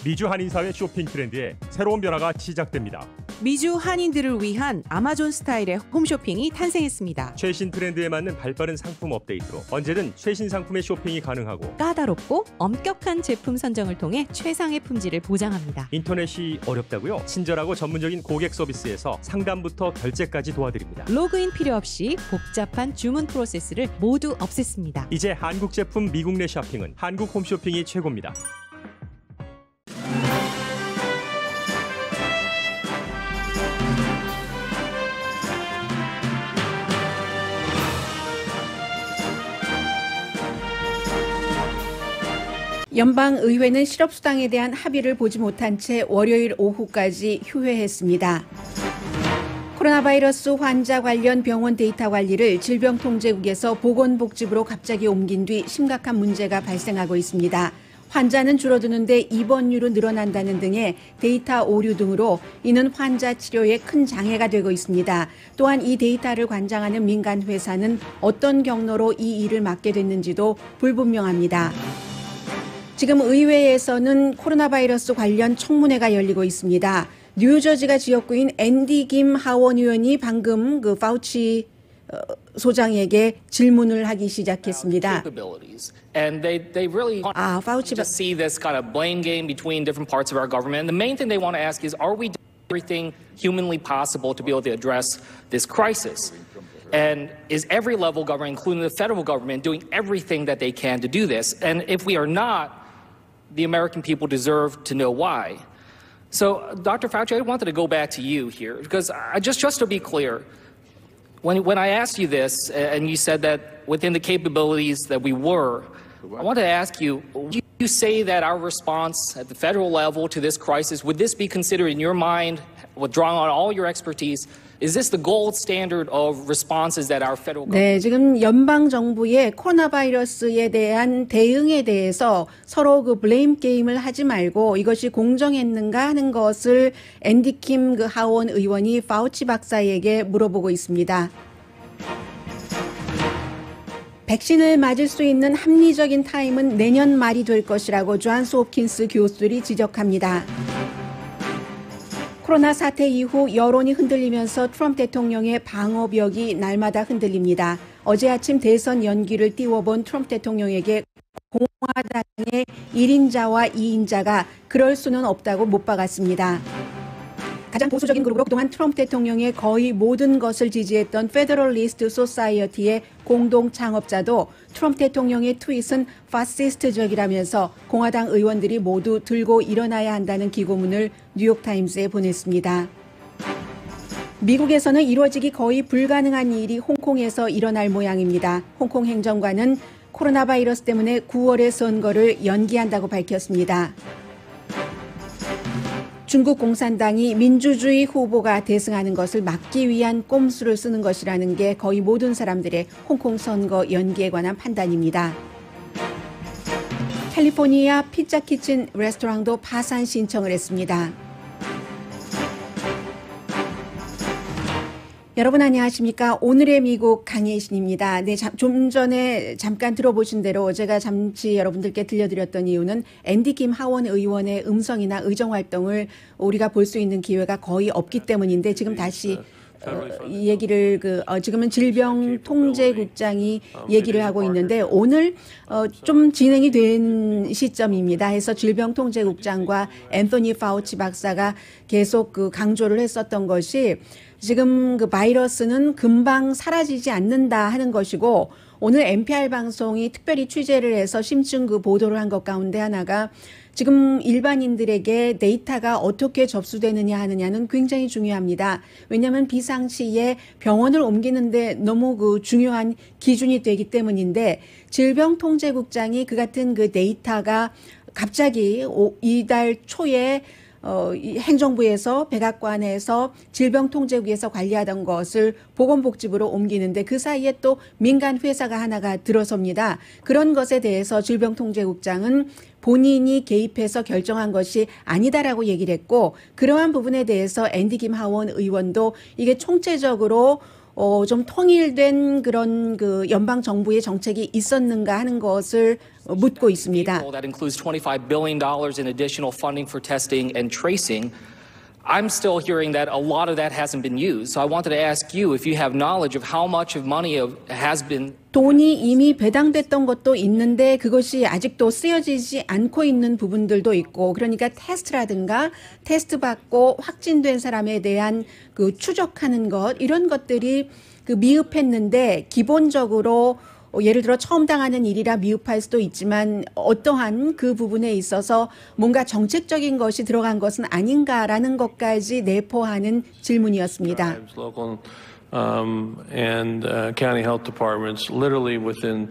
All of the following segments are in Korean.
미주 한인사회 쇼핑 트렌드에 새로운 변화가 시작됩니다. 미주 한인들을 위한 아마존 스타일의 홈쇼핑이 탄생했습니다. 최신 트렌드에 맞는 발빠른 상품 업데이트로 언제든 최신 상품의 쇼핑이 가능하고 까다롭고 엄격한 제품 선정을 통해 최상의 품질을 보장합니다. 인터넷이 어렵다고요? 친절하고 전문적인 고객 서비스에서 상담부터 결제까지 도와드립니다. 로그인 필요 없이 복잡한 주문 프로세스를 모두 없앴습니다. 이제 한국 제품 미국 내 쇼핑은 한국 홈쇼핑이 최고입니다. 연방의회는 실업수당에 대한 합의를 보지 못한 채 월요일 오후까지 휴회했습니다. 코로나 바이러스 환자 관련 병원 데이터 관리를 질병통제국에서 보건복지부로 갑자기 옮긴 뒤 심각한 문제가 발생하고 있습니다. 환자는 줄어드는데 입원율은 늘어난다는 등의 데이터 오류 등으로 이는 환자 치료에 큰 장애가 되고 있습니다. 또한 이 데이터를 관장하는 민간 회사는 어떤 경로로 이 일을 맡게 됐는지도 불분명합니다. 지금 의회에서는 코로나 바이러스 관련 청문회가 열리고 있습니다. 뉴저지가 지역구인 앤디 김 하원 의원이 방금 파우치 소장에게 질문을 하기 시작했습니다. And they really 파우치 just see this kind of blame game between different parts of our government. And the main thing they want to ask is, are we doing everything humanly possible to be able to address this crisis? And is every level of government, including the federal government, doing everything that they can to do this? And if we are not, the American people deserve to know why. So, Dr. Fauci, I wanted to go back to you here, because just to be clear, when I asked you this, and you said that within the capabilities that we were, I wanted to ask you, would you say that our response at the federal level to this crisis, would this be considered in your mind, withdrawing on all your expertise, is this the gold standard of responses that our federal government? 네, 지금 연방 정부의 코로나 바이러스에 대한 대응에 대해서 서로 블레임 게임을 하지 말고 이것이 공정했는가 하는 것을 앤디 김 하원 의원이 파우치 박사에게 물어보고 있습니다. 백신을 맞을 수 있는 합리적인 타임은 내년 말이 될 것이라고 존스 홉킨스 교수들이 지적합니다. 코로나 사태 이후 여론이 흔들리면서 트럼프 대통령의 방어벽이 날마다 흔들립니다. 어제 아침 대선 연기를 띄워본 트럼프 대통령에게 공화당의 1인자와 2인자가 그럴 수는 없다고 못 박았습니다. 가장 보수적인 그룹으로 그동안 트럼프 대통령의 거의 모든 것을 지지했던 페더럴리스트 소사이어티의 공동 창업자도 트럼프 대통령의 트윗은 파시스트적이라면서 공화당 의원들이 모두 들고 일어나야 한다는 기고문을 뉴욕타임스에 보냈습니다. 미국에서는 이루어지기 거의 불가능한 일이 홍콩에서 일어날 모양입니다. 홍콩 행정관은 코로나 바이러스 때문에 9월의 선거를 연기한다고 밝혔습니다. 중국 공산당이 민주주의 후보가 대승하는 것을 막기 위한 꼼수를 쓰는 것이라는 게 거의 모든 사람들의 홍콩 선거 연기에 관한 판단입니다. 캘리포니아 피자 키친 레스토랑도 파산 신청을 했습니다. 여러분 안녕하십니까? 오늘의 미국 강혜신입니다. 네, 좀 전에 잠깐 들어보신 대로 제가 잠시 여러분들께 들려드렸던 이유는 앤디 김 하원 의원의 음성이나 의정 활동을 우리가 볼 수 있는 기회가 거의 없기 때문인데 지금 다시 이 얘기를 지금은 질병통제국장이 얘기를 하고 있는데 오늘 좀 진행이 된 시점입니다. 해서 질병통제국장과 앤토니 파우치 박사가 계속 강조를 했었던 것이 지금 바이러스는 금방 사라지지 않는다 하는 것이고 오늘 NPR 방송이 특별히 취재를 해서 심층 보도를 한 것 가운데 하나가 지금 일반인들에게 데이터가 어떻게 접수되느냐 하느냐는 굉장히 중요합니다. 왜냐하면 비상시에 병원을 옮기는데 너무 중요한 기준이 되기 때문인데 질병통제국장이 그 같은 데이터가 갑자기 이달 초에 행정부에서 백악관에서 질병통제국에서 관리하던 것을 보건복지부로 옮기는데 그 사이에 또 민간 회사가 하나가 들어섭니다. 그런 것에 대해서 질병통제국장은 본인이 개입해서 결정한 것이 아니다라고 얘기를 했고 그러한 부분에 대해서 앤디 김 하원 의원도 이게 총체적으로 좀 통일된 그런 그 연방 정부의 정책이 있었는가 하는 것을 묻고 있습니다. That includes $25 billion in additional funding for testing and tracing. I'm still hearing that a lot of that hasn't been used. So I wanted to ask you if you have knowledge of how much of money has been. 돈이 이미 배당됐던 것도 있는데 그것이 아직도 쓰여지지 않고 있는 부분들도 있고, 그러니까 테스트라든가 테스트 받고 확진된 사람에 대한 그 추적하는 것, 이런 것들이 그 미흡했는데, 기본적으로 예를 들어 처음 당하는 일이라 미흡할 수도 있지만 어떠한 그 부분에 있어서 뭔가 정책적인 것이 들어간 것은 아닌가라는 것까지 내포하는 질문이었습니다. Local and county health departments, literally within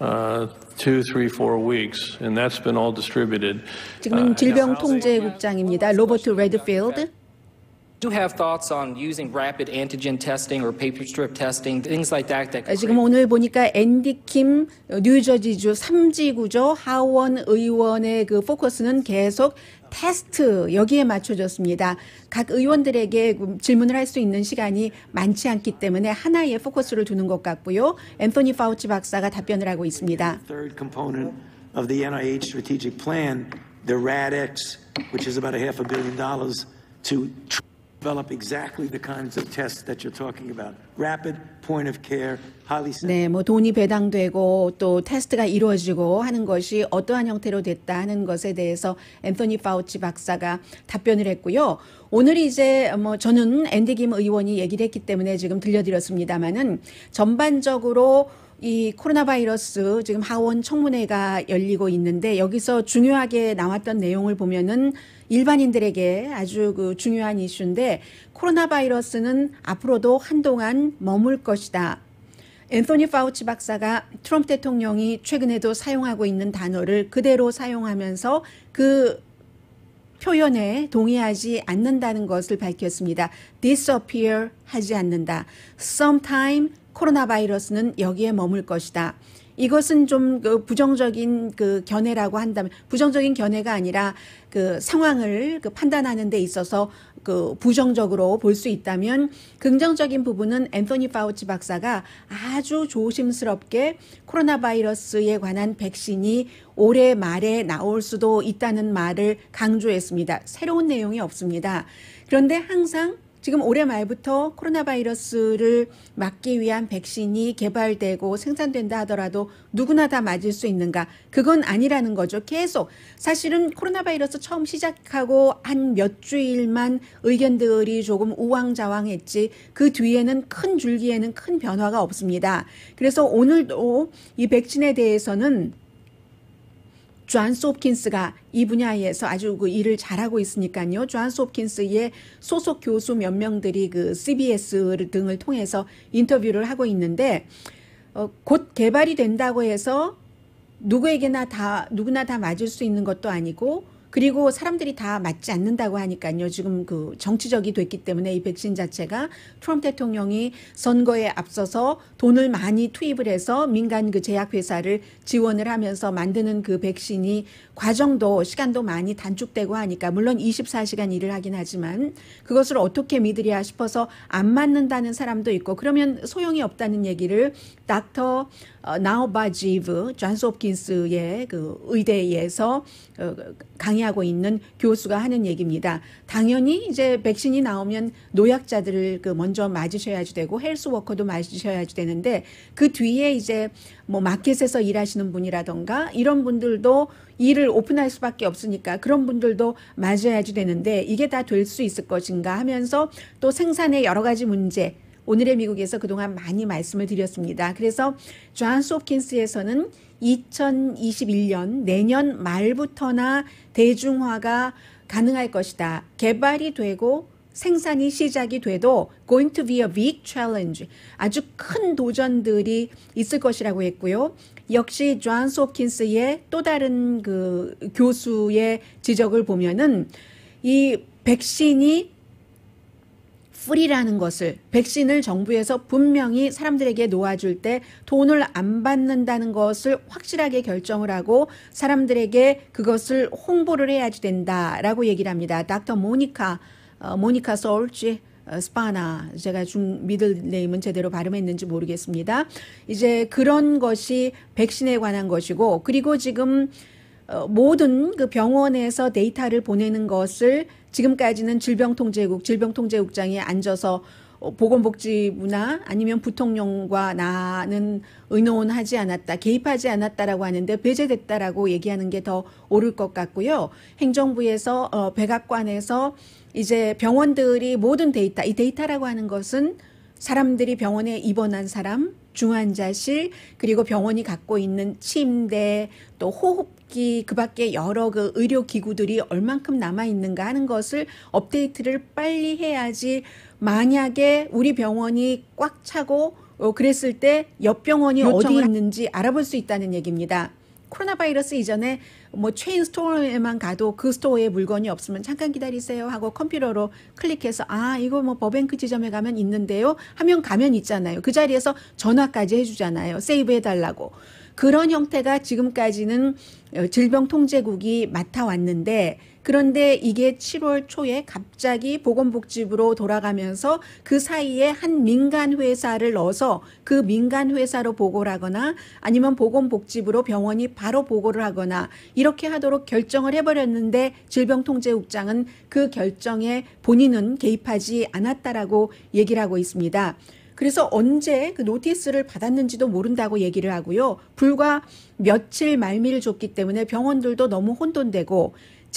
2, 3, 4 weeks, and that's been all distributed. 지금 질병통제국장입니다. 로버트 레드필드. Do you have thoughts on using rapid antigen testing or paper strip testing, things like that? 지금 오늘 보니까 앤디 킴 뉴저지주 3지구죠. 하원 의원의 그 포커스는 계속 테스트 여기에 맞춰졌습니다. 각 의원들에게 질문을 할 수 있는 시간이 많지 않기 때문에 하나의 포커스를 두는 것 같고요. 앤토니 파우치 박사가 답변을 하고 있습니다. Third component of the NIH strategic plan, the RADx, which is about $500 million to develop exactly the kinds of tests that you're talking about. Rapid, point of care, highly sensitive. 네, 뭐 돈이 배당되고 또 테스트가 이루어지고 하는 것이 어떠한 형태로 됐다 하는 것에 대해서 앤토니 파우치 박사가 답변을 했고요. 오늘 이제 뭐 저는 앤디 김 의원이 얘기를 했기 때문에 지금 들려드렸습니다만은 전반적으로 이 코로나 바이러스 지금 하원 청문회가 열리고 있는데 여기서 중요하게 나왔던 내용을 보면은 일반인들에게 아주 그 중요한 이슈인데, 코로나 바이러스는 앞으로도 한동안 머물 것이다. 앤토니 파우치 박사가 트럼프 대통령이 최근에도 사용하고 있는 단어를 그대로 사용하면서 그 표현에 동의하지 않는다는 것을 밝혔습니다. disappear 하지 않는다. sometime 코로나 바이러스는 여기에 머물 것이다. 이것은 좀 그 부정적인 그 견해라고 한다면, 부정적인 견해가 아니라 그 상황을 그 판단하는 데 있어서 그 부정적으로 볼 수 있다면, 긍정적인 부분은 앤토니 파우치 박사가 아주 조심스럽게 코로나 바이러스에 관한 백신이 올해 말에 나올 수도 있다는 말을 강조했습니다. 새로운 내용이 없습니다. 그런데 항상 지금 올해 말부터 코로나 바이러스를 막기 위한 백신이 개발되고 생산된다 하더라도 누구나 다 맞을 수 있는가? 그건 아니라는 거죠. 계속 사실은 코로나 바이러스 처음 시작하고 한 몇 주일만 의견들이 조금 우왕좌왕했지 그 뒤에는 큰 줄기에는 큰 변화가 없습니다. 그래서 오늘도 이 백신에 대해서는 존스 홉킨스가 이 분야에서 아주 그 일을 잘하고 있으니까요. 존스 홉킨스의 소속 교수 몇 명들이 그 CBS 등을 통해서 인터뷰를 하고 있는데, 곧 개발이 된다고 해서 누구나 다 맞을 수 있는 것도 아니고, 그리고 사람들이 다 맞지 않는다고 하니까요. 지금 그 정치적이 됐기 때문에 이 백신 자체가 트럼프 대통령이 선거에 앞서서 돈을 많이 투입을 해서 민간 그 제약회사를 지원을 하면서 만드는 그 백신이 과정도 시간도 많이 단축되고 하니까, 물론 24시간 일을 하긴 하지만 그것을 어떻게 믿으랴 싶어서 안 맞는다는 사람도 있고, 그러면 소용이 없다는 얘기를 닥터 나우바지브 존스 홉킨스의 그 의대에서 강의하고 있는 교수가 하는 얘기입니다. 당연히 이제 백신이 나오면 노약자들을 그 먼저 맞으셔야지 되고 헬스워커도 맞으셔야지 되는데, 그 뒤에 이제 뭐 마켓에서 일하시는 분이라던가 이런 분들도 일을 오픈할 수밖에 없으니까 그런 분들도 맞아야지 되는데, 이게 다 될 수 있을 것인가 하면서 또 생산의 여러 가지 문제, 오늘의 미국에서 그동안 많이 말씀을 드렸습니다. 그래서 존스 홉킨스에서는 2021년 내년 말부터나 대중화가 가능할 것이다. 개발이 되고 생산이 시작이 돼도 going to be a big challenge, 아주 큰 도전들이 있을 것이라고 했고요. 역시 존스 홉킨스의 또 다른 그 교수의 지적을 보면은 이 백신이 프리라는 것을, 백신을 정부에서 분명히 사람들에게 놓아줄 때 돈을 안 받는다는 것을 확실하게 결정을 하고 사람들에게 그것을 홍보를 해야지 된다라고 얘기를 합니다. 닥터 모니카 솔치 스파나, 제가 미들네임은 제대로 발음했는지 모르겠습니다. 이제 그런 것이 백신에 관한 것이고, 그리고 지금 모든 그 병원에서 데이터를 보내는 것을 지금까지는 질병통제국장이 앉아서 보건복지부나 아니면 부통령과 나는 의논하지 않았다, 개입하지 않았다라고 하는데 배제됐다라고 얘기하는 게 더 옳을 것 같고요. 행정부에서 백악관에서 이제 병원들이 모든 데이터, 이 데이터라고 하는 것은 사람들이 병원에 입원한 사람, 중환자실, 그리고 병원이 갖고 있는 침대, 또 호흡기, 그 밖에 여러 그 의료기구들이 얼만큼 남아있는가 하는 것을 업데이트를 빨리 해야지, 만약에 우리 병원이 꽉 차고 그랬을 때 옆 병원이 어디 있는지 알아볼 수 있다는 얘기입니다. 코로나 바이러스 이전에 뭐 체인 스토어에만 가도 그 스토어에 물건이 없으면 잠깐 기다리세요 하고 컴퓨터로 클릭해서 이거 뭐 버뱅크 지점에 가면 있는데요 하면 가면 있잖아요. 그 자리에서 전화까지 해주잖아요. 세이브 해달라고. 그런 형태가 지금까지는 질병통제국이 맡아왔는데, 그런데 이게 7월 초에 갑자기 보건복지부로 돌아가면서 그 사이에 한 민간 회사를 넣어서 그 민간 회사로 보고를 하거나 아니면 보건복지부로 병원이 바로 보고를 하거나 이렇게 하도록 결정을 해버렸는데, 질병통제국장은 그 결정에 본인은 개입하지 않았다라고 얘기를 하고 있습니다. 그래서 언제 그 노티스를 받았는지도 모른다고 얘기를 하고요. 불과 며칠 말미를 줬기 때문에 병원들도 너무 혼돈되고,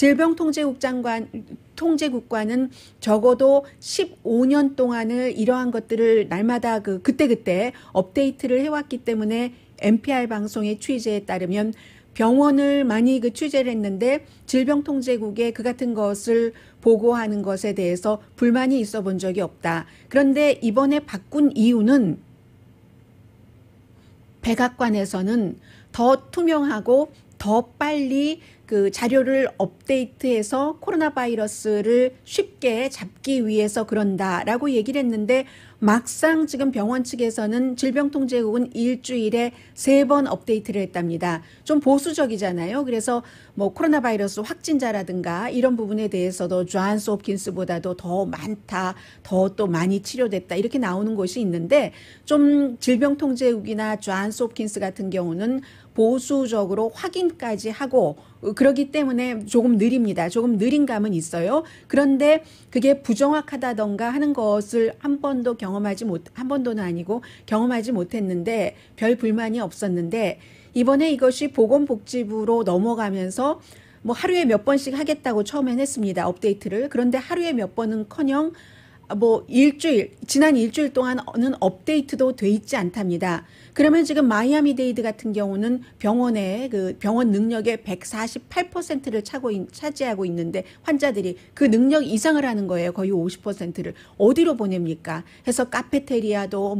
질병통제국과는 적어도 15년 동안을 이러한 것들을 날마다 그때그때 업데이트를 해왔기 때문에 NPR 방송의 취재에 따르면 병원을 많이 취재를 했는데 질병통제국에 그 같은 것을 보고하는 것에 대해서 불만이 있어 본 적이 없다. 그런데 이번에 바꾼 이유는 백악관에서는 더 투명하고 더 빨리 그 자료를 업데이트해서 코로나 바이러스를 쉽게 잡기 위해서 그런다라고 얘기를 했는데, 막상 지금 병원 측에서는 질병통제국은 일주일에 3번 업데이트를 했답니다. 좀 보수적이잖아요. 그래서 뭐 코로나 바이러스 확진자라든가 이런 부분에 대해서도 존스 홉킨스보다도 더 많다, 더 또 많이 치료됐다 이렇게 나오는 곳이 있는데, 좀 질병통제국이나 존스 홉킨스 같은 경우는 보수적으로 확인까지 하고 그렇기 때문에 조금 느립니다. 조금 느린 감은 있어요. 그런데 그게 부정확하다던가 하는 것을 한 번도는 아니고 경험하지 못했는데 별 불만이 없었는데, 이번에 이것이 보건복지부로 넘어가면서 뭐 하루에 몇 번씩 하겠다고 처음엔 했습니다. 업데이트를. 그런데 하루에 몇 번은커녕 뭐 지난 일주일 동안은 업데이트도 돼 있지 않답니다. 그러면 지금 마이애미 데이드 같은 경우는 병원의 그 병원 능력의 148%를 차지하고 있는데, 환자들이 그 능력 이상을 하는 거예요. 거의 50%를. 어디로 보냅니까? 해서 카페테리아도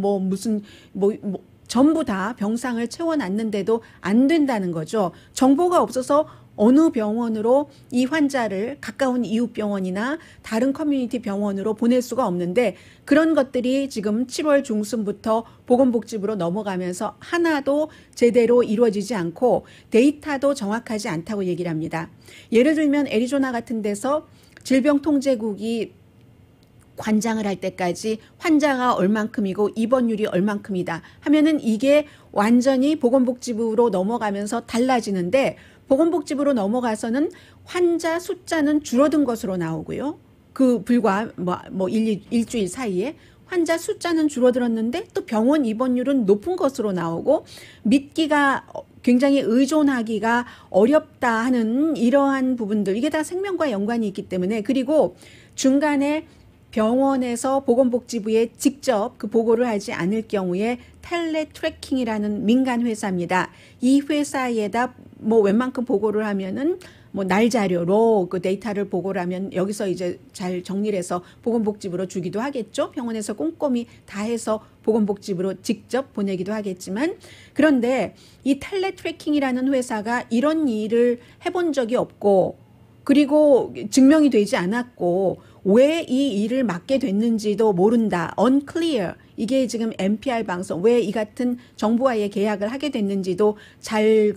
전부 다 병상을 채워놨는데도 안 된다는 거죠. 정보가 없어서 어느 병원으로 이 환자를 가까운 이웃 병원이나 다른 커뮤니티 병원으로 보낼 수가 없는데, 그런 것들이 지금 7월 중순부터 보건복지부로 넘어가면서 하나도 제대로 이루어지지 않고 데이터도 정확하지 않다고 얘기를 합니다. 예를 들면 애리조나 같은 데서 질병통제국이 관장을 할 때까지 환자가 얼만큼이고 입원율이 얼만큼이다 하면은 이게 완전히 보건복지부로 넘어가면서 달라지는데, 보건복지부로 넘어가서는 환자 숫자는 줄어든 것으로 나오고요. 불과 일주일 사이에 환자 숫자는 줄어들었는데 또 병원 입원율은 높은 것으로 나오고, 믿기가 굉장히 의존하기가 어렵다 하는 이러한 부분들, 이게 다 생명과 연관이 있기 때문에, 그리고 중간에 병원에서 보건복지부에 직접 그 보고를 하지 않을 경우에 텔레트래킹이라는 민간 회사입니다. 이 회사에다 웬만큼 보고를 하면은 날 자료로 그 데이터를 보고를 하면 여기서 이제 잘 정리를 해서 보건복지부로 주기도 하겠죠. 병원에서 꼼꼼히 다 해서 보건복지부로 직접 보내기도 하겠지만, 그런데 이 텔레트래킹이라는 회사가 이런 일을 해본 적이 없고, 그리고 증명이 되지 않았고, 왜 이 일을 맡게 됐는지도 모른다. unclear. 이게 지금 NPR 방송, 왜 이 같은 정부와의 계약을 하게 됐는지도 잘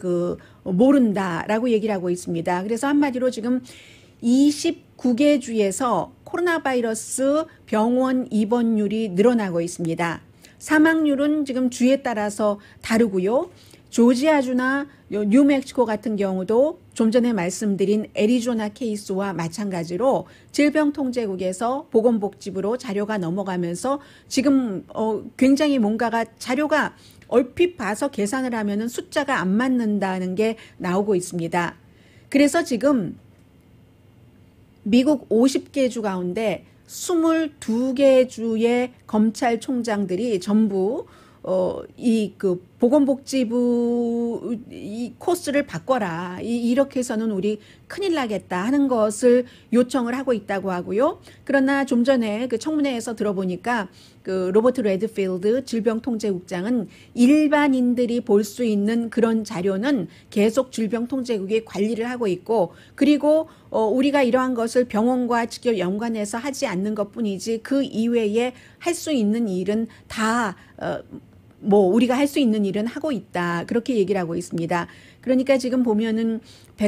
모른다라고 얘기를 하고 있습니다. 그래서 한마디로 지금 29개 주에서 코로나 바이러스 병원 입원율이 늘어나고 있습니다. 사망률은 지금 주에 따라서 다르고요. 조지아주나 뉴멕시코 같은 경우도 좀 전에 말씀드린 애리조나 케이스와 마찬가지로 질병통제국에서 보건복지부로 자료가 넘어가면서 지금 굉장히 뭔가가 자료가 얼핏 봐서 계산을 하면은 숫자가 안 맞는다는 게 나오고 있습니다. 그래서 지금 미국 50개 주 가운데 22개 주의 검찰총장들이 전부 이 보건복지부 이 코스를 바꿔라. 이렇게 해서는 우리 큰일 나겠다 하는 것을 요청을 하고 있다고 하고요. 그러나 좀 전에 그 청문회에서 들어보니까 그 로버트 레드필드 질병통제국장은 일반인들이 볼 수 있는 그런 자료는 계속 질병통제국이 관리를 하고 있고, 그리고 우리가 이러한 것을 병원과 직접 연관해서 하지 않는 것뿐이지 그 이외에 할 수 있는 일은 다 우리가 할 수 있는 일은 하고 있다. 그렇게 얘기를 하고 있습니다. 그러니까 지금 보면은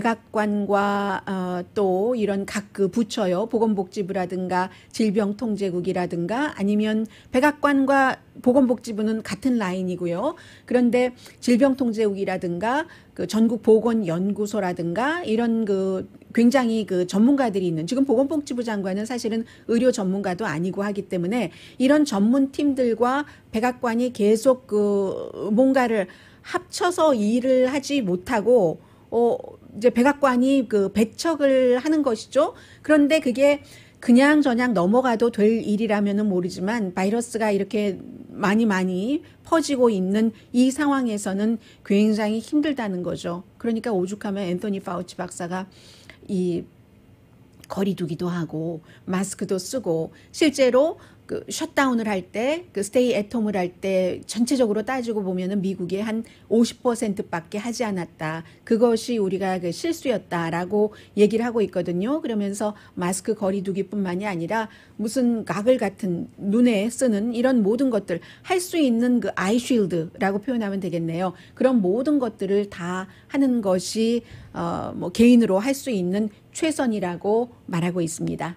백악관과 또 이런 각 그 부처요. 보건복지부라든가 질병통제국이라든가 아니면 백악관과 보건복지부는 같은 라인이고요. 그런데 질병통제국이라든가 그 전국보건연구소라든가 이런 그 굉장히 그 전문가들이 있는, 지금 보건복지부 장관은 사실은 의료 전문가도 아니고 하기 때문에 이런 전문팀들과 백악관이 계속 그 뭔가를 합쳐서 일을 하지 못하고 이제 백악관이 그 배척을 하는 것이죠. 그런데 그게 그냥 저냥 넘어가도 될 일이라면은 모르지만 바이러스가 이렇게 많이 퍼지고 있는 이 상황에서는 굉장히 힘들다는 거죠. 그러니까 오죽하면 앤서니 파우치 박사가 이 거리두기도 하고 마스크도 쓰고 실제로 그 셧다운을 할 때, 그 스테이 애홈을 할 때 전체적으로 따지고 보면은 미국의 한 50%밖에 하지 않았다. 그것이 우리가 그 실수였다라고 얘기를 하고 있거든요. 그러면서 마스크 거리두기뿐만이 아니라 무슨 가글 같은 눈에 쓰는 이런 모든 것들, 할 수 있는 그 아이쉴드라고 표현하면 되겠네요. 그런 모든 것들을 다 하는 것이 개인으로 할 수 있는 최선이라고 말하고 있습니다.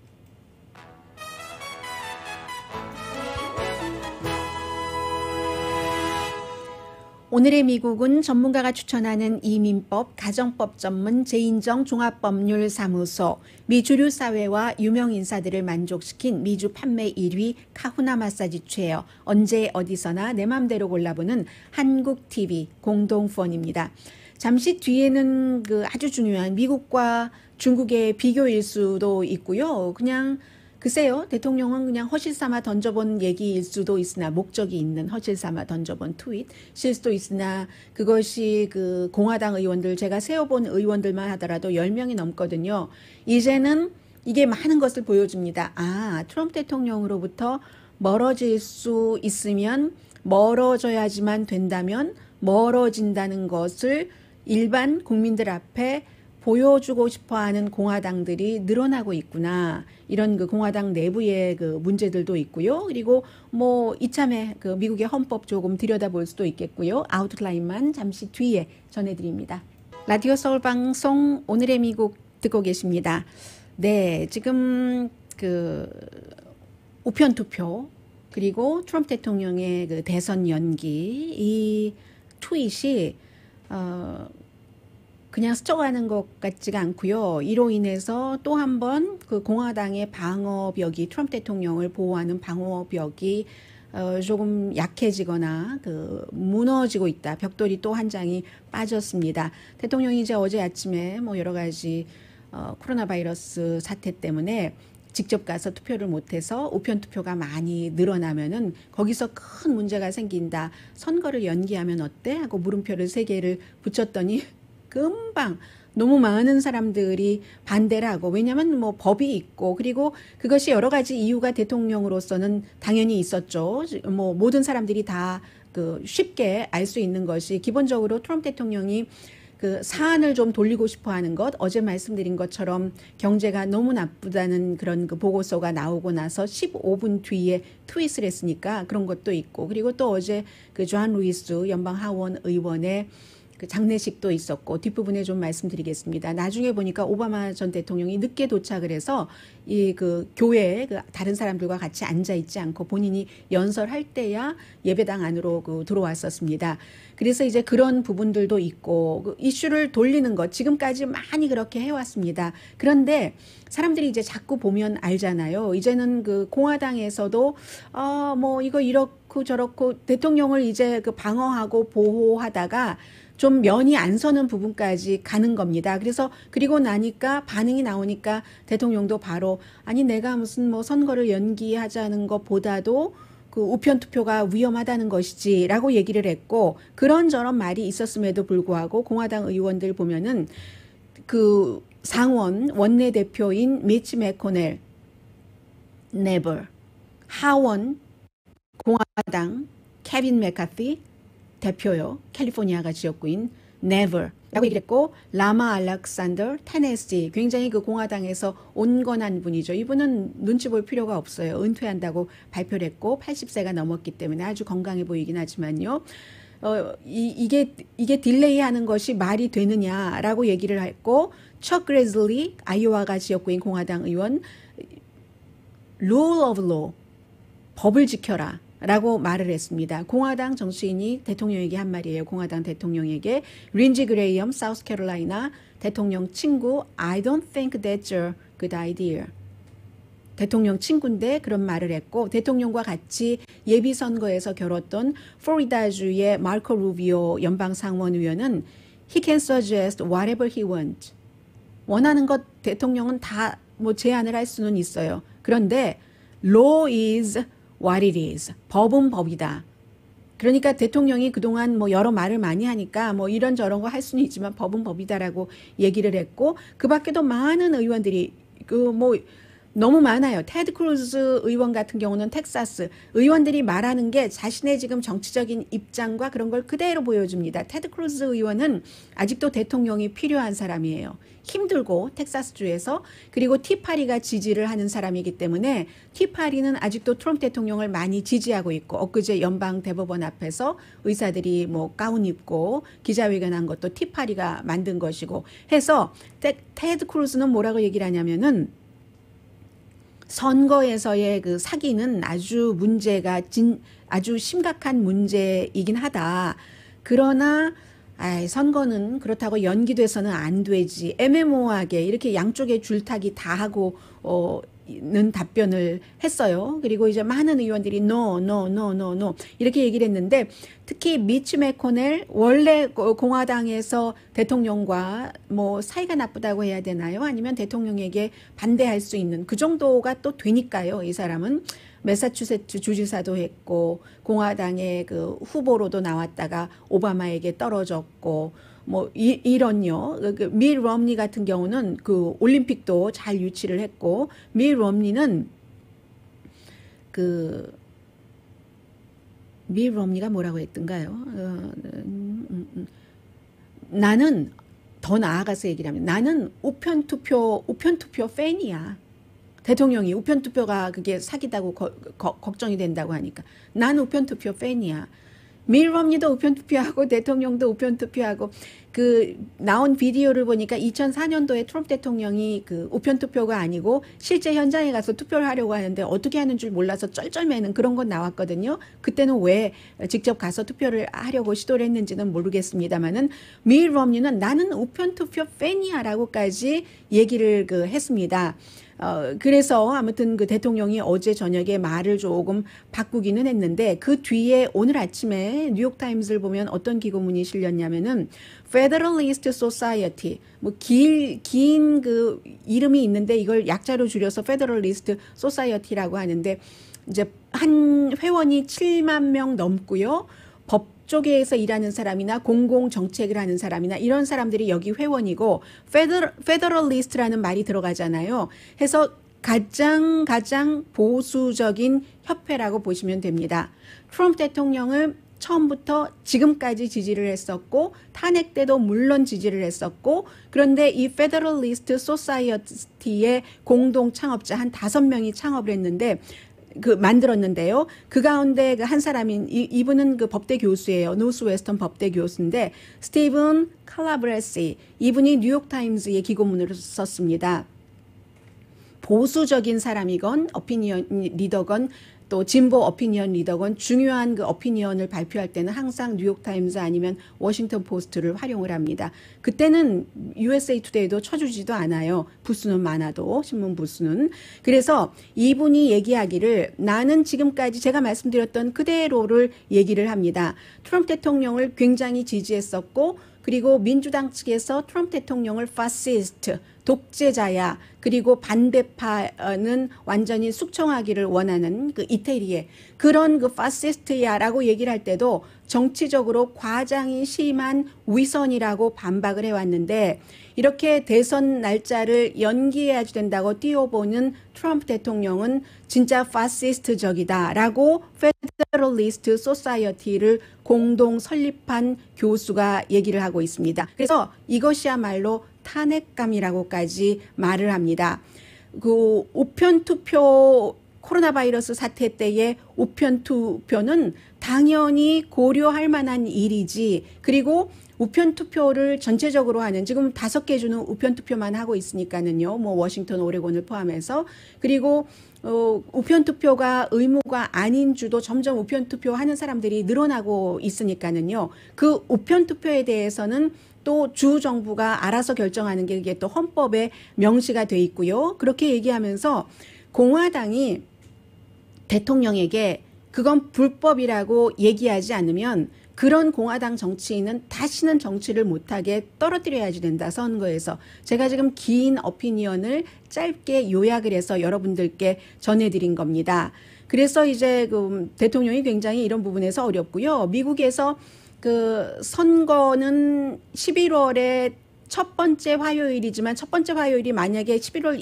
오늘의 미국은 전문가가 추천하는 이민법, 가정법 전문 제인정 종합법률사무소, 미 주류 사회와 유명 인사들을 만족시킨 미주 판매 1위 카후나 마사지 체어, 언제 어디서나 내 맘대로 골라보는 한국 TV 공동 후원입니다. 잠시 뒤에는 그 아주 중요한 미국과 중국의 비교일 수도 있고요. 그냥 글쎄요, 대통령은 그냥 허실 삼아 던져본 얘기일 수도 있으나, 목적이 있는 허실 삼아 던져본 트윗일 수도 있으나, 그것이 그 공화당 의원들, 제가 세어본 의원들만 하더라도 10명이 넘거든요. 이제는 이게 많은 것을 보여줍니다. 트럼프 대통령으로부터 멀어질 수 있으면 멀어져야지만 된다면 멀어진다는 것을 일반 국민들 앞에 보여주고 싶어하는 공화당들이 늘어나고 있구나. 이런 그 공화당 내부의 그 문제들도 있고요. 그리고 이참에 그 미국의 헌법 조금 들여다볼 수도 있겠고요. 아웃라인만 잠시 뒤에 전해드립니다. 라디오 서울 방송 오늘의 미국 듣고 계십니다. 네, 지금 그 우편 투표 그리고 트럼프 대통령의 그 대선 연기, 이 트윗이 그냥 스쳐가는 것 같지가 않고요. 이로 인해서 또 한 번 그 공화당의 방어벽이, 트럼프 대통령을 보호하는 방어벽이 조금 약해지거나 그 무너지고 있다. 벽돌이 또 한 장이 빠졌습니다. 대통령이 이제 어제 아침에 여러 가지 코로나 바이러스 사태 때문에 직접 가서 투표를 못해서 우편 투표가 많이 늘어나면은 거기서 큰 문제가 생긴다. 선거를 연기하면 어때? 하고 물음표를 3개를 붙였더니 금방 너무 많은 사람들이 반대를 하고, 왜냐하면 법이 있고, 그리고 그것이 여러 가지 이유가 대통령으로서는 당연히 있었죠. 모든 사람들이 다 그 쉽게 알 수 있는 것이, 기본적으로 트럼프 대통령이 그 사안을 좀 돌리고 싶어 하는 것, 어제 말씀드린 것처럼 경제가 너무 나쁘다는 그런 그 보고서가 나오고 나서 15분 뒤에 트윗을 했으니까 그런 것도 있고, 그리고 또 어제 그 존 루이스 연방 하원 의원의 그 장례식도 있었고 뒷부분에 좀 말씀드리겠습니다. 나중에 보니까 오바마 전 대통령이 늦게 도착을 해서 이 그 교회에 그 다른 사람들과 같이 앉아 있지 않고 본인이 연설할 때야 예배당 안으로 그 들어왔었습니다. 그래서 이제 그런 부분들도 있고 그 이슈를 돌리는 것 지금까지 많이 그렇게 해왔습니다. 그런데 사람들이 이제 자꾸 보면 알잖아요. 이제는 그 공화당에서도 뭐 이거 이렇고 저렇고 대통령을 이제 그 방어하고 보호하다가 좀 면이 안 서는 부분까지 가는 겁니다. 그래서 그리고 나니까 반응이 나오니까 대통령도 바로 아니 내가 무슨 뭐 선거를 연기하자는 것보다도 그 우편 투표가 위험하다는 것이지라고 얘기를 했고 그런저런 말이 있었음에도 불구하고 공화당 의원들 보면은 그 상원 원내대표인 미치 매코넬 never 하원 공화당 케빈 메카티 대표요. 캘리포니아가 지역구인 never 라고 얘기를 했고 라마 알렉산더 테네시 굉장히 그 공화당에서 온건한 분이죠. 이분은 눈치 볼 필요가 없어요. 은퇴한다고 발표를 했고 80세가 넘었기 때문에 아주 건강해 보이긴 하지만요. 이게 딜레이하는 것이 말이 되느냐라고 얘기를 했고 척 그레즐리 아이오와가 지역구인 공화당 의원 rule of law 법을 지켜라 라고 말을 했습니다. 공화당 정치인이 대통령에게 한 말이에요. 공화당 대통령에게 린지 그레이엄 사우스캐롤라이나 대통령 친구 I don't think that's a good idea. 대통령 친구인데 그런 말을 했고 대통령과 같이 예비선거에서 겨뤘던 플로리다주의 마르코 루비오 연방상원의원은 he can suggest whatever he wants. 원하는 것 대통령은 다 뭐 제안을 할 수는 있어요. 그런데 law is what it is. 법은 법이다. 그러니까 대통령이 그동안 뭐 여러 말을 많이 하니까 뭐 이런저런 거 할 수는 있지만 법은 법이다라고 얘기를 했고 그 밖에도 많은 의원들이 그 뭐 너무 많아요. 테드 크루즈 의원 같은 경우는 텍사스 의원들이 말하는 게 자신의 지금 정치적인 입장과 그런 걸 그대로 보여줍니다. 테드 크루즈 의원은 아직도 대통령이 필요한 사람이에요. 힘들고 텍사스주에서 그리고 티파리가 지지를 하는 사람이기 때문에 티파리는 아직도 트럼프 대통령을 많이 지지하고 있고 엊그제 연방 대법원 앞에서 의사들이 뭐 가운 입고 기자회견한 것도 티파리가 만든 것이고 해서 테드 크루즈는 뭐라고 얘기를 하냐면은 선거에서의 그 사기는 아주 아주 심각한 문제이긴 하다. 그러나 선거는 그렇다고 연기돼서는 안 되지. 애매모호하게 이렇게 양쪽에 줄타기 다 하고 는 답변을 했어요. 그리고 이제 많은 의원들이 no 이렇게 얘기를 했는데 특히 미치 매코넬 원래 공화당에서 대통령과 뭐 사이가 나쁘다고 해야 되나요? 아니면 대통령에게 반대할 수 있는 그 정도가 또 되니까요. 이 사람은 매사추세츠 주지사도 했고 공화당의 그 후보로도 나왔다가 오바마에게 떨어졌고 뭐 이런요. 미 럼니 같은 경우는 그 올림픽도 잘 유치를 했고 미 럼니는 미 럼니가 뭐라고 했던가요? 나는 더 나아가서 얘기를 하면 나는 우편투표 팬이야. 대통령이 우편투표가 그게 사기다고 걱정이 된다고 하니까 난 우편투표 팬이야. 미 럼니도 우편투표하고 대통령도 우편투표하고 그 나온 비디오를 보니까 2004년도에 트럼프 대통령이 그 우편투표가 아니고 실제 현장에 가서 투표를 하려고 하는데 어떻게 하는 줄 몰라서 쩔쩔매는 그런 건 나왔거든요. 그때는 왜 직접 가서 투표를 하려고 시도를 했는지는 모르겠습니다만은 미 럼니는 나는 우편투표 팬이야라고까지 얘기를 했습니다. 그래서 아무튼 그 대통령이 어제 저녁에 말을 조금 바꾸기는 했는데 그 뒤에 오늘 아침에 뉴욕타임스를 보면 어떤 기고문이 실렸냐면은 Federalist Society 뭐 긴 그 이름이 있는데 이걸 약자로 줄여서 Federalist Society라고 하는데 이제 한 회원이 7만 명 넘고요. 법 쪽에서 일하는 사람이나 공공 정책을 하는 사람이나 이런 사람들이 여기 회원이고 페더럴리스트라는 말이 들어가잖아요. 해서 가장 보수적인 협회라고 보시면 됩니다. 트럼프 대통령을 처음부터 지금까지 지지를 했었고 탄핵 때도 물론 지지를 했었고 그런데 이 페더럴리스트 소사이어티의 공동 창업자 한 5명이 창업을 했는데 만들었는데요. 그 가운데 한 사람인 이분은 그 법대 교수예요. 노스웨스턴 법대 교수인데 스티븐 칼라브레시, 이분이 뉴욕타임즈의 기고문을 썼습니다. 보수적인 사람이건 오피니언 리더건 또 진보 오피니언 리더건 중요한 그 오피니언을 발표할 때는 항상 뉴욕타임즈 아니면 워싱턴 포스트를 활용을 합니다. 그때는 USA 투데이도 쳐주지도 않아요. 부수는 많아도, 신문 부수는. 그래서 이분이 얘기하기를 나는 지금까지 제가 말씀드렸던 그대로를 얘기를 합니다. 트럼프 대통령을 굉장히 지지했었고 그리고 민주당 측에서 트럼프 대통령을 파시스트, 독재자야, 그리고 반대파는 완전히 숙청하기를 원하는 그 이태리의 그런 그 파시스트야라고 얘기를 할 때도 정치적으로 과장이 심한 위선이라고 반박을 해왔는데 이렇게 대선 날짜를 연기해야 된다고 띄워보는 트럼프 대통령은 진짜 파시스트적이다라고 페더럴리스트 소사이어티를 공동 설립한 교수가 얘기를 하고 있습니다. 그래서 이것이야말로 탄핵감이라고까지 말을 합니다. 그 우편투표 코로나 바이러스 사태 때의 우편투표는 당연히 고려할 만한 일이지. 그리고 우편투표를 전체적으로 하는 지금 5개 주는 우편투표만 하고 있으니까는요. 뭐 워싱턴, 오레곤을 포함해서 그리고 우편투표가 의무가 아닌 주도 점점 우편투표 하는 사람들이 늘어나고 있으니까는요. 그 우편투표에 대해서는 또 주 정부가 알아서 결정하는 게 이게 또 헌법에 명시가 돼 있고요. 그렇게 얘기하면서 공화당이 대통령에게 그건 불법이라고 얘기하지 않으면 그런 공화당 정치인은 다시는 정치를 못하게 떨어뜨려야지 된다, 선거에서. 제가 지금 긴 오피니언을 짧게 요약을 해서 여러분들께 전해드린 겁니다. 그래서 이제 그 대통령이 굉장히 이런 부분에서 어렵고요. 미국에서 그 선거는 11월에 첫 번째 화요일이지만 첫 번째 화요일이 만약에 11월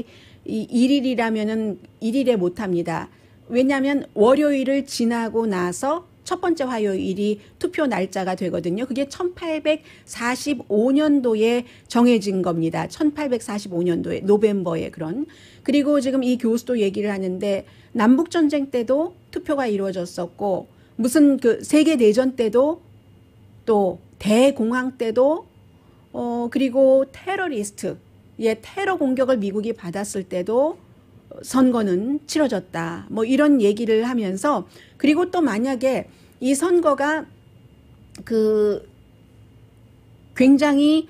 1일이라면은 1일에 못합니다. 왜냐하면 월요일을 지나고 나서 첫 번째 화요일이 투표 날짜가 되거든요. 그게 1845년도에 정해진 겁니다. 1845년도에 노벰버에 그런. 그리고 지금 이 교수도 얘기를 하는데 남북전쟁 때도 투표가 이루어졌었고 무슨 그 세계대전 때도 또 대공황 때도 그리고 테러 공격을 미국이 받았을 때도 선거는 치러졌다. 뭐 이런 얘기를 하면서 그리고 또 만약에 이 선거가 그 굉장히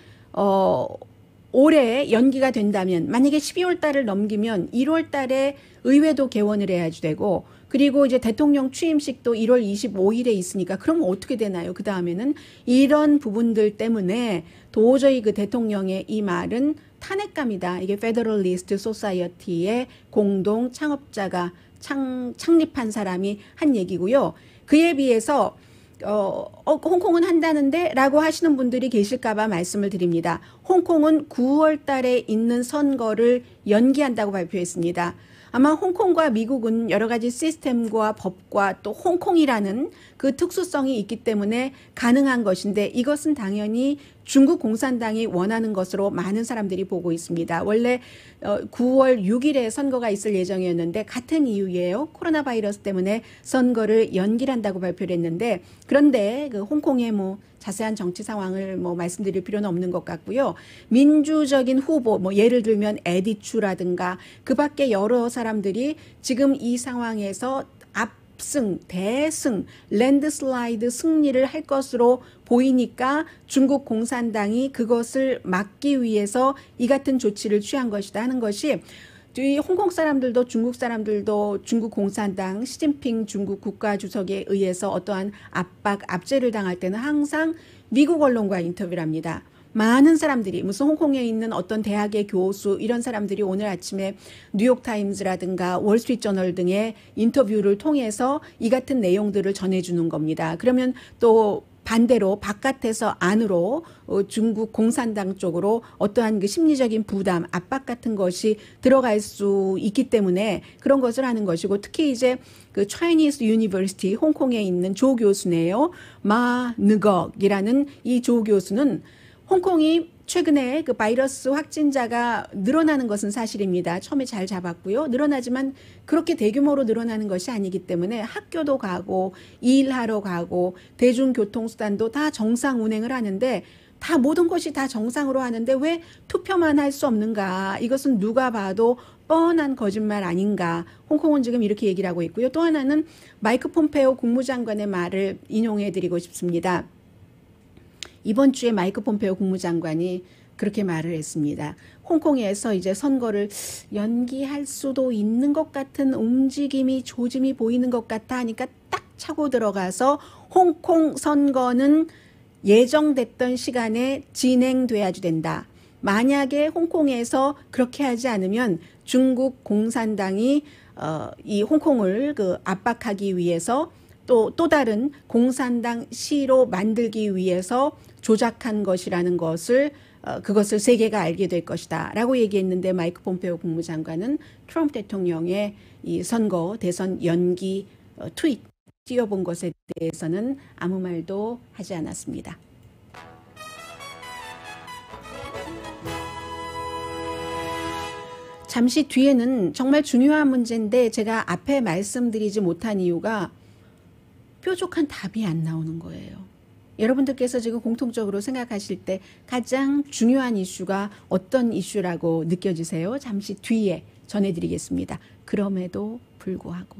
올해 연기가 된다면 만약에 12월 달을 넘기면 1월 달에 의회도 개원을 해야지 되고 그리고 이제 대통령 취임식도 1월 25일에 있으니까 그럼 어떻게 되나요? 그 다음에는 이런 부분들 때문에 도저히 그 대통령의 이 말은 탄핵감이다. 이게 페더럴리스트 소사이어티의 공동 창업자가 창립한 사람이 한 얘기고요. 그에 비해서 홍콩은 한다는데 라고 하시는 분들이 계실까봐 말씀을 드립니다. 홍콩은 9월 달에 있는 선거를 연기한다고 발표했습니다. 아마 홍콩과 미국은 여러 가지 시스템과 법과 또 홍콩이라는 그 특수성이 있기 때문에 가능한 것인데 이것은 당연히 중국 공산당이 원하는 것으로 많은 사람들이 보고 있습니다. 원래 9월 6일에 선거가 있을 예정이었는데 같은 이유예요. 코로나 바이러스 때문에 선거를 연기한다고 발표를 했는데 그런데 그 홍콩의 뭐 자세한 정치 상황을 뭐 말씀드릴 필요는 없는 것 같고요. 민주적인 후보 뭐 예를 들면 에디 추라든가 그 밖에 여러 사람들이 지금 이 상황에서 대승, 랜드슬라이드 승리를 할 것으로 보이니까 중국 공산당이 그것을 막기 위해서 이 같은 조치를 취한 것이다 하는 것이 이 홍콩 사람들도 중국 사람들도 중국 공산당 시진핑 중국 국가주석에 의해서 어떠한 압제를 당할 때는 항상 미국 언론과 인터뷰를 합니다. 많은 사람들이 무슨 홍콩에 있는 어떤 대학의 교수 이런 사람들이 오늘 아침에 뉴욕타임즈라든가 월스트리트저널 등의 인터뷰를 통해서 이 같은 내용들을 전해주는 겁니다. 그러면 또 반대로 바깥에서 안으로 중국 공산당 쪽으로 어떠한 그 심리적인 부담, 압박 같은 것이 들어갈 수 있기 때문에 그런 것을 하는 것이고 특히 이제 그 차이니스 유니버시티 홍콩에 있는 조 교수네요. 마 느걱이라는 이 조 교수는 홍콩이 최근에 그 바이러스 확진자가 늘어나는 것은 사실입니다. 처음에 잘 잡았고요. 늘어나지만 그렇게 대규모로 늘어나는 것이 아니기 때문에 학교도 가고 일하러 가고 대중교통수단도 다 정상 운행을 하는데 다 모든 것이 다 정상으로 하는데 왜 투표만 할 수 없는가? 이것은 누가 봐도 뻔한 거짓말 아닌가? 홍콩은 지금 이렇게 얘기를 하고 있고요. 또 하나는 마이크 폼페오 국무장관의 말을 인용해 드리고 싶습니다. 이번 주에 마이크 폼페오 국무장관이 그렇게 말을 했습니다. 홍콩에서 이제 선거를 연기할 수도 있는 것 같은 움직임이 조짐이 보이는 것 같아 하니까 딱 차고 들어가서 홍콩 선거는 예정됐던 시간에 진행돼야지 된다. 만약에 홍콩에서 그렇게 하지 않으면 중국 공산당이 이 홍콩을 그 압박하기 위해서 또 다른 공산당 시로 만들기 위해서 조작한 것이라는 것을 그것을 세계가 알게 될 것이다 라고 얘기했는데 마이크 폼페오 국무장관은 트럼프 대통령의 이 선거 대선 연기 트윗 띄워본 것에 대해서는 아무 말도 하지 않았습니다. 잠시 뒤에는 정말 중요한 문제인데 제가 앞에 말씀드리지 못한 이유가 뾰족한 답이 안 나오는 거예요. 여러분들께서 지금 공통적으로 생각하실 때 가장 중요한 이슈가 어떤 이슈라고 느껴지세요? 잠시 뒤에 전해드리겠습니다. 그럼에도 불구하고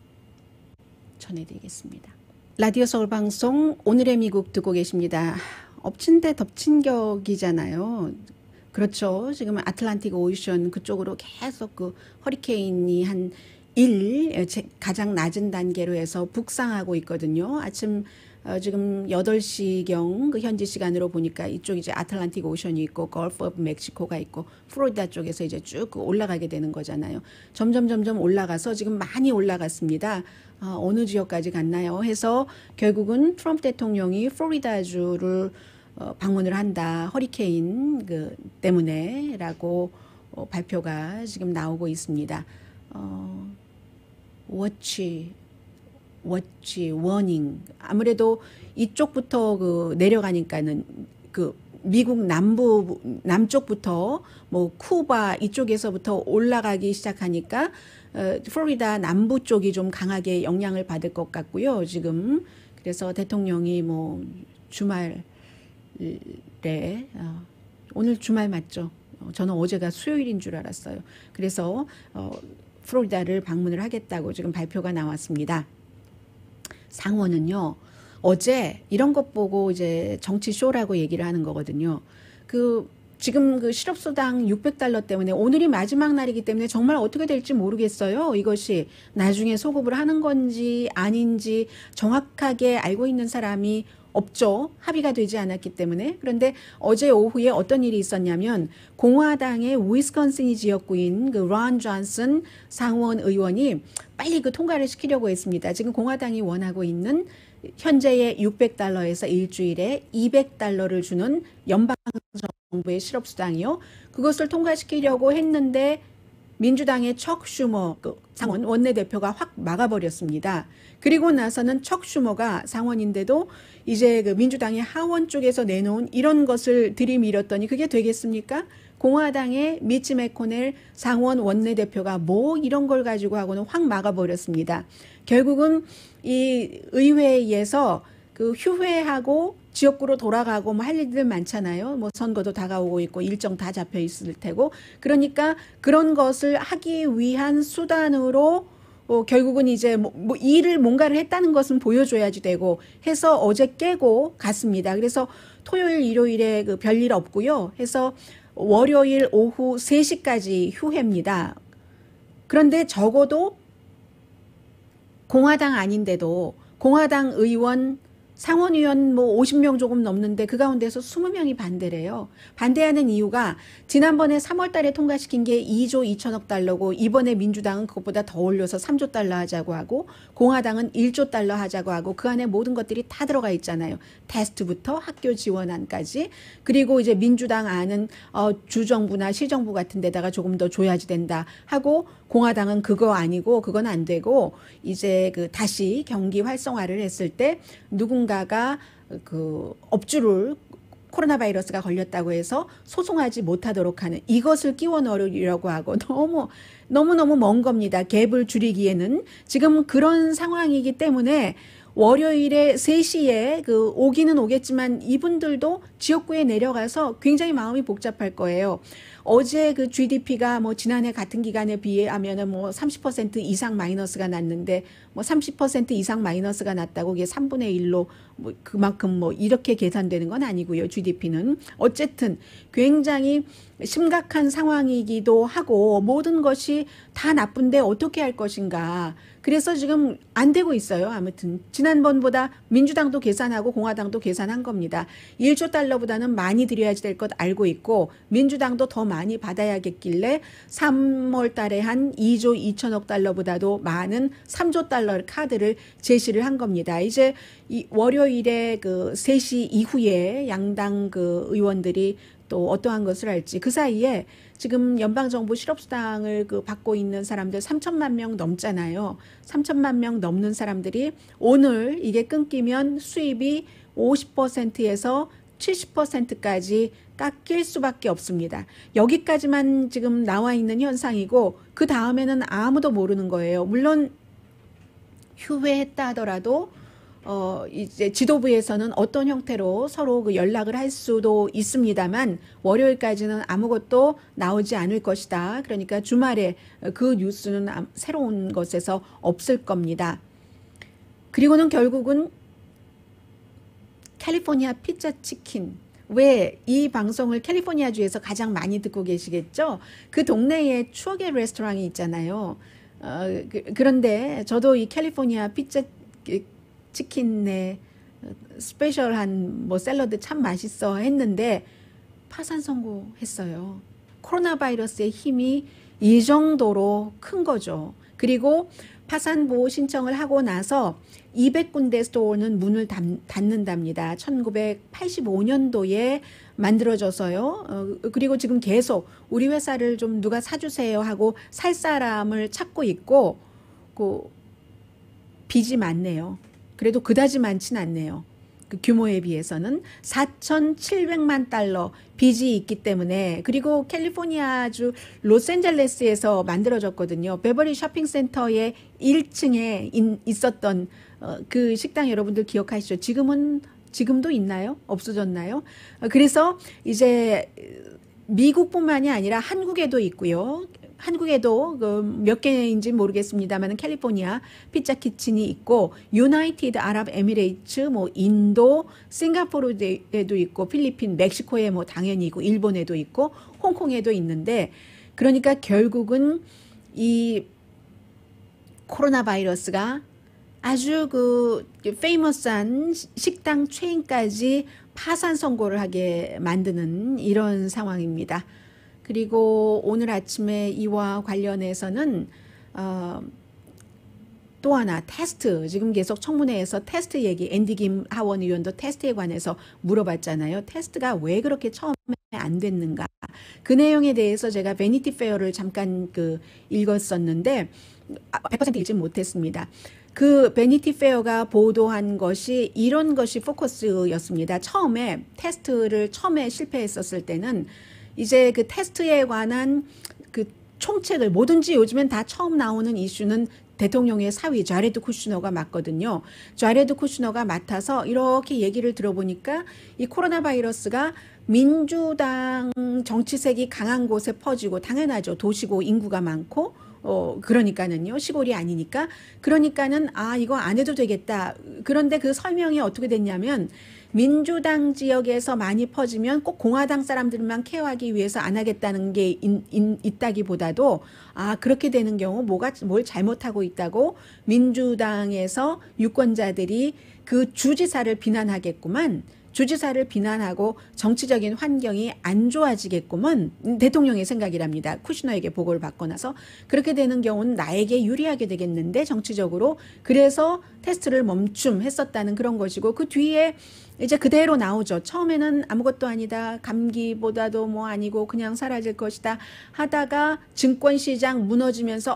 전해드리겠습니다. 라디오 서울 방송 오늘의 미국 듣고 계십니다. 엎친 데 덮친 격이잖아요. 그렇죠. 지금 아틀란틱 오션 그쪽으로 계속 그 허리케인이 한 1 가장 낮은 단계로 해서 북상하고 있거든요. 아침 지금 8시경 그 현지 시간으로 보니까 이쪽 이제 아틀란틱 오션이 있고 걸프 오브 멕시코가 있고 플로리다 쪽에서 이제 쭉 올라가게 되는 거잖아요. 점점 올라가서 지금 많이 올라갔습니다. 어느 지역까지 갔나요? 해서 결국은 트럼프 대통령이 플로리다주를 방문을 한다. 허리케인 그 때문에라고 발표가 지금 나오고 있습니다. 워치 워닝. 아무래도 이쪽부터 그 내려가니까는 그 미국 남쪽부터 뭐 쿠바 이쪽에서부터 올라가기 시작하니까 플로리다 남부 쪽이 좀 강하게 영향을 받을 것 같고요. 지금 그래서 대통령이 뭐 주말에 오늘 주말 맞죠? 저는 어제가 수요일인 줄 알았어요. 그래서 플로리다를 방문을 하겠다고 지금 발표가 나왔습니다. 상원은요, 어제 이런 것 보고 이제 정치 쇼라고 얘기를 하는 거거든요. 지금 그 실업수당 $600 때문에 오늘이 마지막 날이기 때문에 정말 어떻게 될지 모르겠어요. 이것이 나중에 소급을 하는 건지 아닌지 정확하게 알고 있는 사람이 없죠. 합의가 되지 않았기 때문에. 그런데 어제 오후에 어떤 일이 있었냐면 공화당의 위스콘신 지역구인 그 론 존슨 상원 의원이 빨리 그 통과를 시키려고 했습니다. 지금 공화당이 원하고 있는 현재의 $600에서 일주일에 $200를 주는 연방정부의 실업수당이요. 그것을 통과시키려고 했는데 민주당의 척 슈머 상원 원내대표가 확 막아버렸습니다. 그리고 나서는 척 슈머가 상원인데도 이제 그 민주당의 하원 쪽에서 내놓은 이런 것을 들이밀었더니 그게 되겠습니까? 공화당의 미치 매코넬 상원 원내대표가 뭐 이런 걸 가지고 하고는 확 막아버렸습니다. 결국은 이 의회에서 그 휴회하고 지역구로 돌아가고 뭐 할 일들 많잖아요. 뭐 선거도 다가오고 있고 일정 다 잡혀 있을 테고. 그러니까 그런 것을 하기 위한 수단으로 결국은 이제 뭐 일을 뭔가를 했다는 것은 보여줘야지 되고 해서 어제 깨고 갔습니다. 그래서 토요일 일요일에 그 별일 없고요. 해서 월요일 오후 3시까지 휴회입니다. 그런데 적어도 공화당 아닌데도 공화당 의원 상원의원 뭐 50명 조금 넘는데 그 가운데서 20명이 반대래요. 반대하는 이유가 지난번에 3월 달에 통과시킨 게 2조 2천억 달러고 이번에 민주당은 그것보다 더 올려서 3조 달러 하자고 하고 공화당은 1조 달러 하자고 하고 그 안에 모든 것들이 다 들어가 있잖아요. 테스트부터 학교 지원안까지. 그리고 이제 민주당 안은 주정부나 시정부 같은 데다가 조금 더 줘야지 된다 하고 공화당은 그거 아니고 그건 안 되고 이제 그 다시 경기 활성화를 했을 때 누군가가 그 업주를 코로나 바이러스가 걸렸다고 해서 소송하지 못하도록 하는 이것을 끼워 넣으려고 하고 너무너무 먼 겁니다. 갭을 줄이기에는 지금 그런 상황이기 때문에 월요일에 3시에 오기는 오겠지만 이분들도 지역구에 내려가서 굉장히 마음이 복잡할 거예요. 어제 그 GDP가 뭐 지난해 같은 기간에 비하면은 뭐 30% 이상 마이너스가 났는데 뭐 30% 이상 마이너스가 났다고 이게 3분의 1로 뭐 그만큼 뭐 이렇게 계산되는 건 아니고요. GDP는 어쨌든 굉장히 심각한 상황이기도 하고 모든 것이 다 나쁜데 어떻게 할 것인가. 그래서 지금 안 되고 있어요. 아무튼 지난번보다 민주당도 계산하고 공화당도 계산한 겁니다. 1조 달러보다는 많이 드려야지 될 것 알고 있고 민주당도 더 많이 받아야겠길래 3월 달에 한 2조 2천억 달러보다도 많은 3조 달러 카드를 제시를 한 겁니다. 이제 이 월요일에 3시 이후에 양당 의원들이 또 어떠한 것을 할지 그 사이에 지금 연방정부 실업수당을 받고 있는 사람들 3천만 명 넘잖아요. 3천만 명 넘는 사람들이 오늘 이게 끊기면 수입이 50%에서 70%까지 깎일 수밖에 없습니다. 여기까지만 지금 나와 있는 현상이고 그 다음에는 아무도 모르는 거예요. 물론 휴회했다 하더라도 이제 지도부에서는 어떤 형태로 서로 연락을 할 수도 있습니다만 월요일까지는 아무것도 나오지 않을 것이다. 그러니까 주말에 그 뉴스는 새로운 것에서 없을 겁니다. 그리고는 결국은 캘리포니아 피자 치킨. 왜 이 방송을 캘리포니아주에서 가장 많이 듣고 계시겠죠? 그 동네에 추억의 레스토랑이 있잖아요. 그런데 저도 이 캘리포니아 피자 치킨의 스페셜한 뭐 샐러드 참 맛있어 했는데 파산 선고했어요. 코로나 바이러스의 힘이 이 정도로 큰 거죠. 그리고 파산 보호 신청을 하고 나서 200군데 스토어는 문을 닫는답니다. 1985년도에 만들어져서요. 그리고 지금 계속 우리 회사를 좀 누가 사주세요 하고 살 사람을 찾고 있고 빚이 많네요. 그래도 그다지 많진 않네요. 그 규모에 비해서는 4,700만 달러 빚이 있기 때문에 그리고 캘리포니아주 로스앤젤레스에서 만들어졌거든요. 베버리 쇼핑센터의 1층에 있었던 그 식당 여러분들 기억하시죠? 지금도 있나요? 없어졌나요? 그래서 이제 미국뿐만이 아니라 한국에도 있고요. 한국에도 몇 개인지 모르겠습니다만 캘리포니아 피자 키친이 있고 유나이티드 아랍 에미레이츠 뭐 인도 싱가포르에도 있고 필리핀 멕시코에 뭐 당연히 있고 일본에도 있고 홍콩에도 있는데 그러니까 결국은 이 코로나 바이러스가 아주 페이머스한 식당 체인까지 파산 선고를 하게 만드는 이런 상황입니다. 그리고 오늘 아침에 이와 관련해서는 또 하나 테스트, 지금 계속 청문회에서 테스트 얘기, 앤디 김 하원 의원도 테스트에 관해서 물어봤잖아요. 테스트가 왜 그렇게 처음에 안 됐는가. 그 내용에 대해서 제가 베니티 페어를 잠깐 읽었었는데 100% 읽지 못했습니다. 그 베니티 페어가 보도한 것이 이런 것이 포커스였습니다. 처음에 테스트를 실패했었을 때는 이제 그 테스트에 관한 그 총책을 뭐든지 요즘엔 다 처음 나오는 이슈는 대통령의 사위 자레드 쿠슈너가 맡거든요. 자레드 쿠슈너가 맡아서 이렇게 얘기를 들어보니까 이 코로나 바이러스가 민주당 정치색이 강한 곳에 퍼지고 당연하죠. 도시고 인구가 많고 그러니까는요. 시골이 아니니까. 그러니까는 이거 안 해도 되겠다. 그런데 그 설명이 어떻게 됐냐면 민주당 지역에서 많이 퍼지면 꼭 공화당 사람들만 케어하기 위해서 안 하겠다는 게 있다기보다도 그렇게 되는 경우 뭘 잘못하고 있다고 민주당에서 유권자들이 그 주지사를 비난하겠구만. 주지사를 비난하고 정치적인 환경이 안 좋아지겠구먼. 대통령의 생각이랍니다. 쿠시너에게 보고를 받고 나서 그렇게 되는 경우는 나에게 유리하게 되겠는데 정치적으로. 그래서 테스트를 멈춤했었다는 그런 것이고 그 뒤에 이제 그대로 나오죠. 처음에는 아무것도 아니다. 감기보다도 뭐 아니고 그냥 사라질 것이다 하다가 증권시장 무너지면서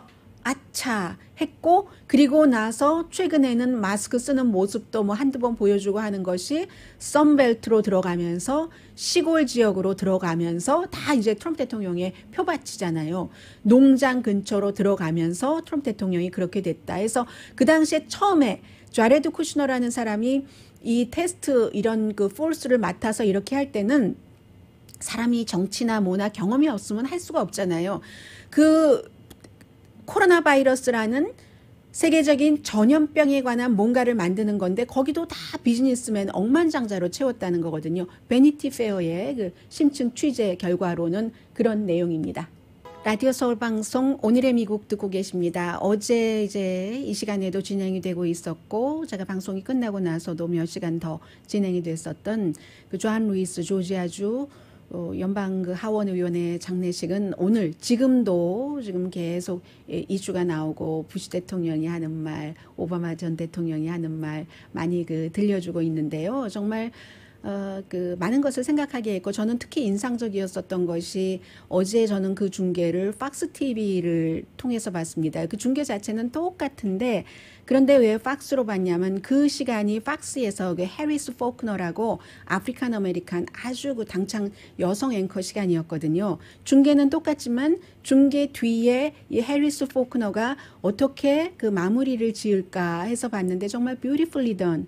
아차 했고, 그리고 나서 최근에는 마스크 쓰는 모습도 뭐 한두 번 보여주고 하는 것이 썬벨트로 들어가면서 시골 지역으로 들어가면서 다 이제 트럼프 대통령의 표밭이잖아요. 농장 근처로 들어가면서 트럼프 대통령이 그렇게 됐다 해서 그 당시에 처음에 자레드 쿠시너라는 사람이 이 테스트 이런 그 폴스를 맡아서 이렇게 할 때는 사람이 정치나 뭐나 경험이 없으면 할 수가 없잖아요. 그 코로나 바이러스라는 세계적인 전염병에 관한 뭔가를 만드는 건데 거기도 다 비즈니스맨 억만장자로 채웠다는 거거든요. 베니티 페어의 그 심층 취재 결과로는 그런 내용입니다. 라디오 서울 방송 오늘의 미국 듣고 계십니다. 어제 이제 이 시간에도 진행이 되고 있었고 제가 방송이 끝나고 나서도 몇 시간 더 진행이 됐었던 그 존 루이스 조지아주 연방 그 하원 의원의 장례식은 오늘 지금도 지금 계속 이슈가 나오고 부시 대통령이 하는 말, 오바마 전 대통령이 하는 말 많이 그 들려주고 있는데요. 정말 그 많은 것을 생각하게 했고 저는 특히 인상적이었었던 것이 어제 저는 그 중계를 팍스 TV를 통해서 봤습니다. 그 중계 자체는 똑같은데 그런데 왜 팍스로 봤냐면 그 시간이 팍스에서 그 해리스 포크너라고 아프리칸 아메리칸 아주 그 당창 여성 앵커 시간이었거든요. 중계는 똑같지만 중계 뒤에 이 해리스 포크너가 어떻게 그 마무리를 지을까 해서 봤는데 정말 beautifully done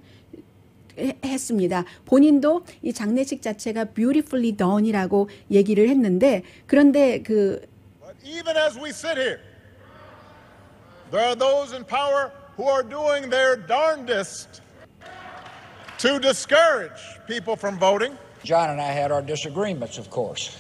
했습니다. 본인도 이 장례식 자체가 beautifully done이라고 얘기를 했는데 그런데 그 Even as we sit here, there are those in power who are doing their darndest to discourage people from voting. John and I had our disagreements, of course.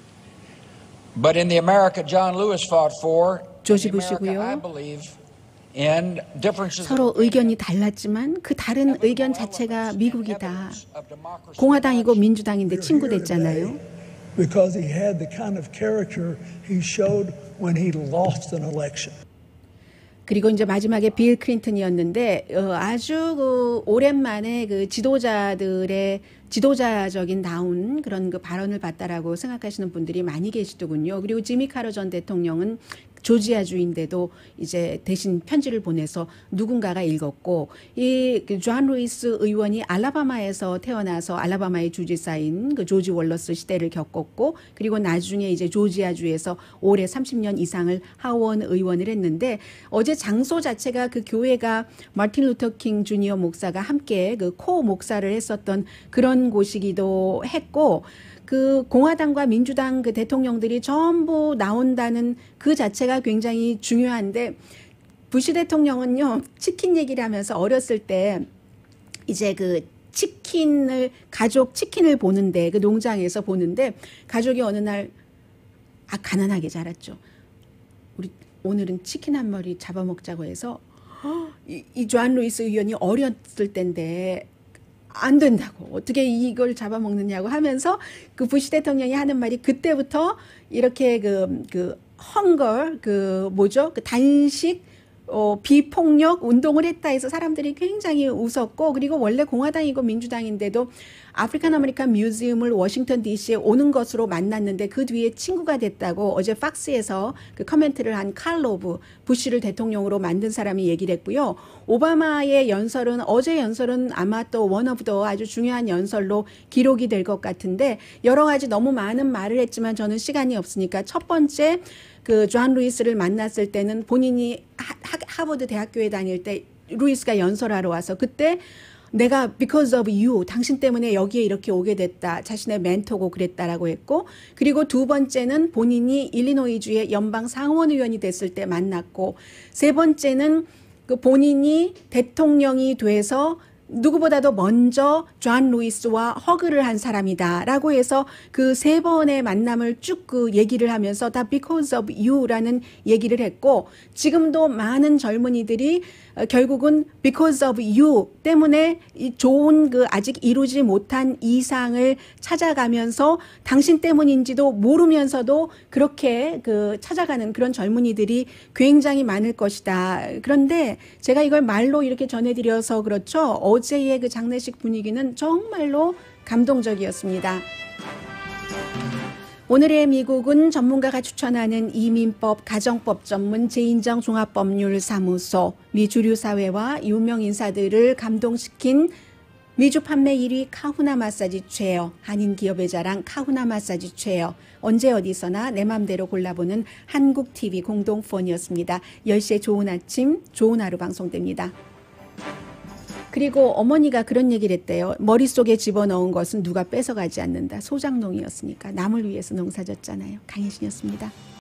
But in the America John Lewis fought for, 조지 in America, 부시고요. I believe in differences 서로 of 의견이 달랐지만 그 다른 의견 자체가 미국이다. 공화당이고 민주당인데 친구 됐잖아요. Because he had the kind of character he showed when he lost an election. 그리고 이제 마지막에 빌 클린턴이었는데 아주 그 오랜만에 그 지도자들의 지도자적인 다운 그런 그 발언을 봤다라고 생각하시는 분들이 많이 계시더군요. 그리고 지미 카터 전 대통령은 조지아주인데도 이제 대신 편지를 보내서 누군가가 읽었고 이 존 루이스 의원이 알라바마에서 태어나서 알라바마의 주지사인 그 조지 월러스 시대를 겪었고 그리고 나중에 이제 조지아주에서 올해 30년 이상을 하원 의원을 했는데 어제 장소 자체가 그 교회가 마틴 루터 킹 주니어 목사가 함께 그 코 목사를 했었던 그런 곳이기도 했고 그 공화당과 민주당 그 대통령들이 전부 나온다는 그 자체가 굉장히 중요한데 부시 대통령은요 치킨 얘기를 하면서 어렸을 때 이제 그 가족 치킨을 보는데 그 농장에서 보는데 가족이 어느 날 가난하게 자랐죠. 우리 오늘은 치킨 한 마리 잡아먹자고 해서 이 존 루이스 의원이 어렸을 때인데 안 된다고 어떻게 이걸 잡아먹느냐고 하면서 그 부시 대통령이 하는 말이 그때부터 이렇게 그 헝거 그 뭐죠 그 단식 비폭력 운동을 했다 해서 사람들이 굉장히 웃었고 그리고 원래 공화당이고 민주당인데도 아프리칸 아메리칸 뮤지엄을 워싱턴 DC에 오는 것으로 만났는데 그 뒤에 친구가 됐다고 어제 팍스에서 그 커멘트를 한 칼 로브 부시를 대통령으로 만든 사람이 얘기를 했고요. 오바마의 연설은 어제 연설은 아마 또 원 오브 더 아주 중요한 연설로 기록이 될 것 같은데 여러 가지 너무 많은 말을 했지만 저는 시간이 없으니까 첫 번째 그 존 루이스를 만났을 때는 본인이 하버드 대학교에 다닐 때 루이스가 연설하러 와서 그때 내가 because of you, 당신 때문에 여기에 이렇게 오게 됐다. 자신의 멘토고 그랬다라고 했고 그리고 두 번째는 본인이 일리노이주의 연방 상원의원이 됐을 때 만났고 세 번째는 그 본인이 대통령이 돼서 누구보다도 먼저 존 루이스와 허그를 한 사람이다라고 해서 그 세 번의 만남을 쭉 그 얘기를 하면서 다 because of you라는 얘기를 했고 지금도 많은 젊은이들이 결국은 because of you 때문에 이 좋은 그 아직 이루지 못한 이상을 찾아가면서 당신 때문인지도 모르면서도 그렇게 그 찾아가는 그런 젊은이들이 굉장히 많을 것이다. 그런데 제가 이걸 말로 이렇게 전해드려서 그렇죠. 어제의 그 장례식 분위기는 정말로 감동적이었습니다. 오늘의 미국은 전문가가 추천하는 이민법, 가정법 전문 재인정 종합법률사무소, 미 주류 사회와 유명 인사들을 감동시킨 미주 판매 1위 카후나 마사지 체어, 한인 기업의 자랑 카후나 마사지 체어, 언제 어디서나 내 맘대로 골라보는 한국TV 공동폰이었습니다. 10시에 좋은 아침, 좋은 하루 방송됩니다. 그리고 어머니가 그런 얘기를 했대요. 머릿속에 집어넣은 것은 누가 뺏어가지 않는다. 소장농이었으니까 남을 위해서 농사졌잖아요. 강혜신이었습니다.